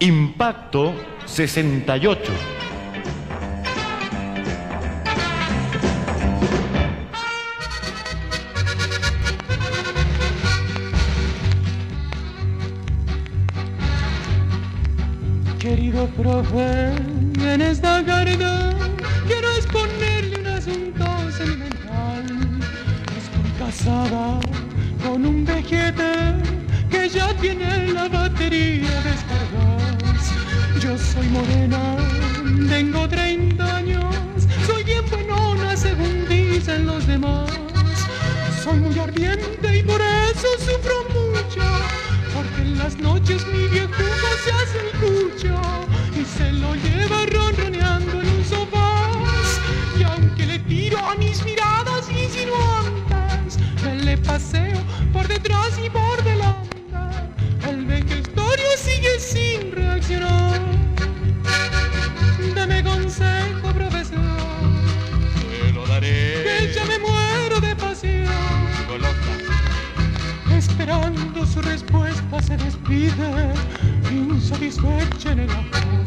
Impacto 68. Querido profe, en esta carta quiero exponerle un asunto sentimental. Estoy casada con un vejete que ya tiene la batería descargadas. Yo soy morena, tengo 30 años, soy bien buenona según dicen los demás. Soy muy ardiente y por eso sufro mucho, porque en las noches mi viejugo se hace el cucho y se lo lleva ronroneando en un sofá. Y aunque le tiro a mis miradas insinuantes, me le paseo por detrás y por delante, el vejestorio sigue sin reaccionar. Deme consejo, profesor, te lo daré, que ya me muero de pasión. Esperando su respuesta se despide, insatisfecha en el amor.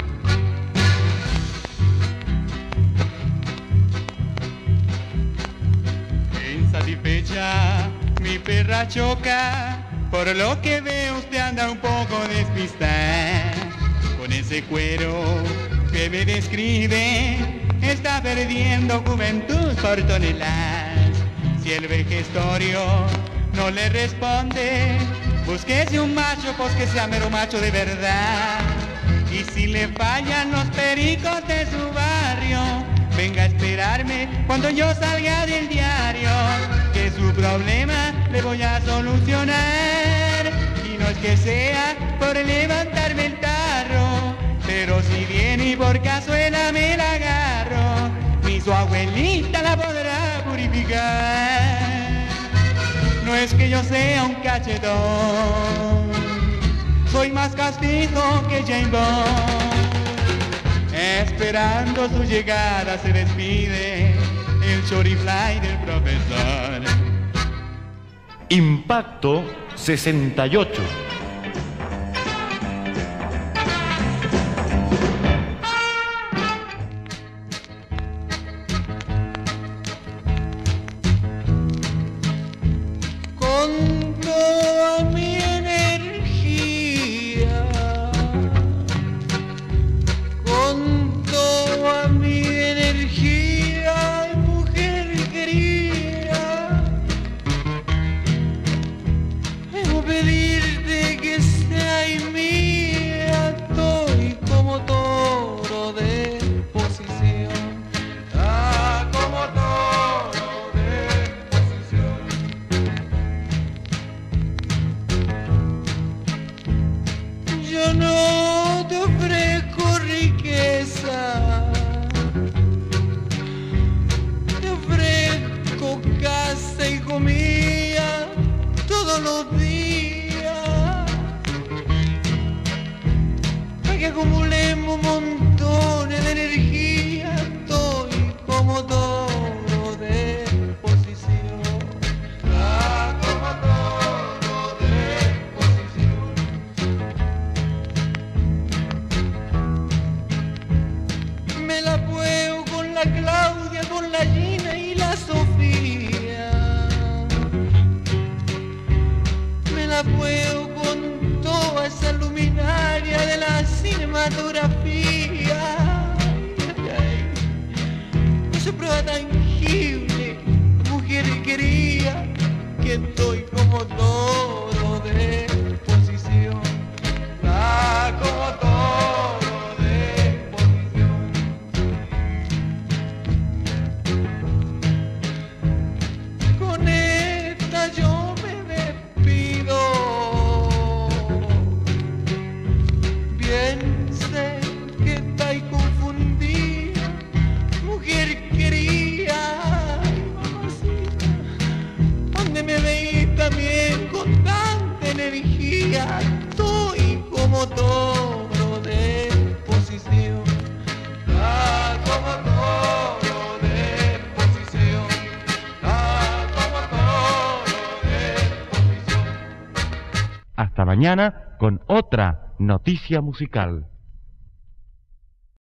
Insatisfecha, mi perra choca, por lo que veo usted anda un poco despistada. Con ese cuero que me describe, está perdiendo juventud por toneladas. Si el vejestorio no le responde, búsquese un macho, pues que sea mero macho de verdad. Y si le fallan los pericos de su barrio, venga a esperarme cuando yo salga del diario, que su problema le voy a solucionar. Y no es que sea por levantarme el tarro, pero si viene y por cazuela me la agarro, ni su abuelita la podrá purificar. No es que yo sea un cachetón, soy más castizo que James Bond. Esperando su llegada se despide el chorifly del profesor. Impacto 68. Con toda mi energía, con toda mi energía, mujer querida, vengo a pedirte que seas mía. Estoy como toro de posición, como toro de posición. Yo no te ofrezco riqueza, te ofrezco casa y comida todos los días, para que acumulemos montones de energía. Estoy como toro de posición, como toro de posición. Me la puedo con la Claudia, con la Gina y la Sofía. Me la puedo con toda esa luminaria de la cinematografía. Ay, ay. No se prueba tangible, mujer querida, que estoy como toro de posición. Como toro de posición. Con esta yo me despido. Bien sé que estáis confundida, mujer querida. Ay, mamacita, donde me veis también con tanta energía. Estoy como toro de posición, como toro de posición, como toro de posición. Hasta mañana con otra Noticia musical.